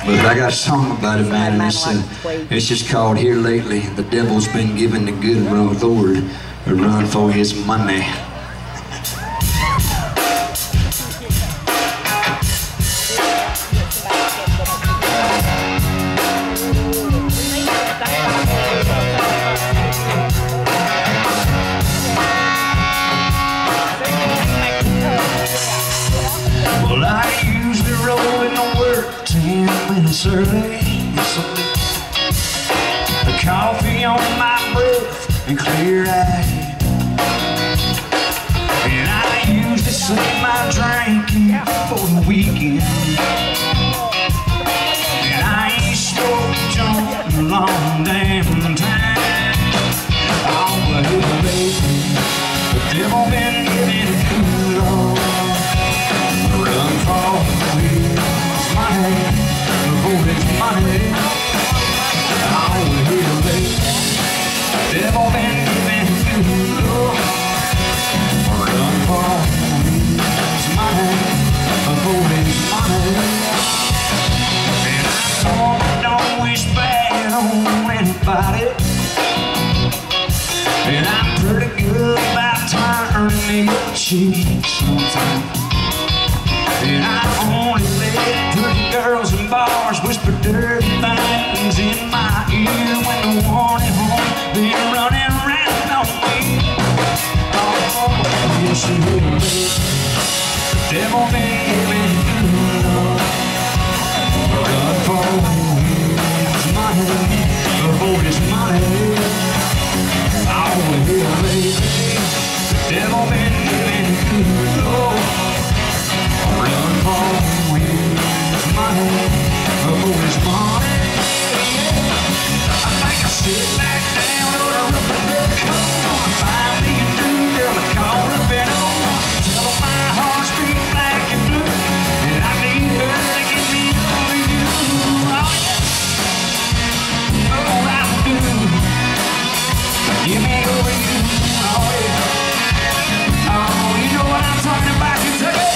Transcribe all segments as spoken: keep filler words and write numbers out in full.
But I got a song about it, man, and it's, uh, it's just called Here Lately. The devil's been given the good Lord a run for his money. Well, I usually roll in the work ten minutes early. The coffee on my breath and clear eye, and I usually save my drinking for the weekend. And I ain't smoked junk in a long damn time. Oh, but lately the devil been giving it good on. Run for his money, for his money. Oh, here lately the devil been giving it good on. Run for his money, for his money. And I don't wish bad on anybody, and I'm pretty good about turning the cheek sometimes. And I only let pretty girls in bars whisper dirty things in my ear when the one at home been running around on me. Oh, yes, you will. The devil been giving good love. Run for his money, for his money. Oh, here lately the devil been giving good love. Run for his money, for his money. I think I'll sit back down on a rubber coat, find me a new girl to call up and on. Tell her my heart's beat black and blue, and I need her to get me over you. Oh yeah, oh I do. Get me over you. Oh yeah. Oh, you know what I'm talking about, you take it.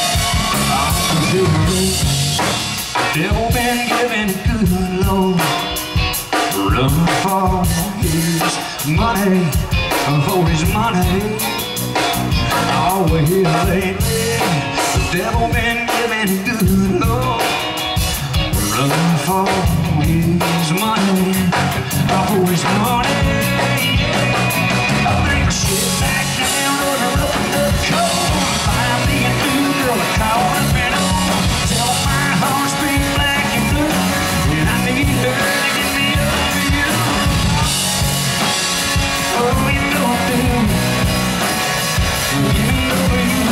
The devil been giving it good, Lord. Run for his money, for his money. Oh, we're here lately. The devil been giving it good, Lord. Run for his money, for his money. I think I'll sit back down on the road to the cold, find me a new girl to call up and on. Tell my heart's beat black and blue, and I need her to get me over you. Oh, you know I do. Get me over you.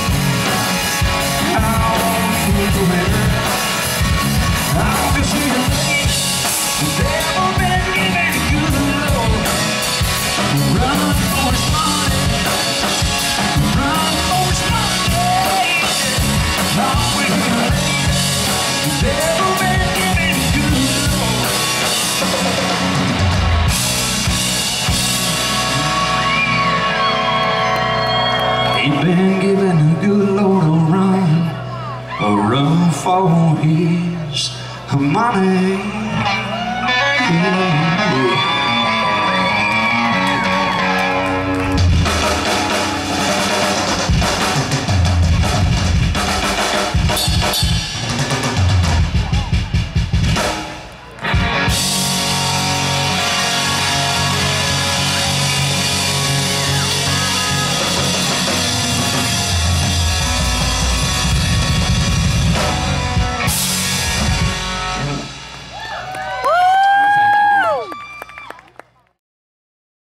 Oh, you do better. Oh, 'cause you the devil been giving it good, Lord. Run for his money, run for his money. Oh, we're here. The devil been giving it good, Lord. He been giving the good Lord a run, a run for his money. Yeah.